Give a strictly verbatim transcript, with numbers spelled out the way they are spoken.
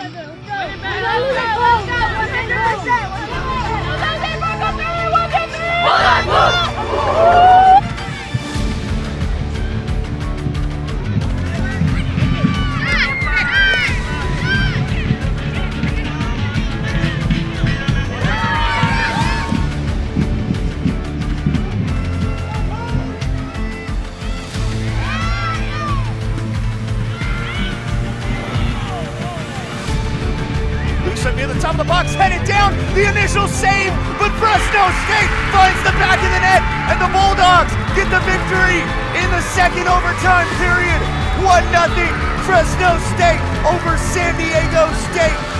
Near the top of the box, headed down, the initial save, but Fresno State finds the back of the net, and the Bulldogs get the victory in the second overtime period. one nothing Fresno State over San Diego State.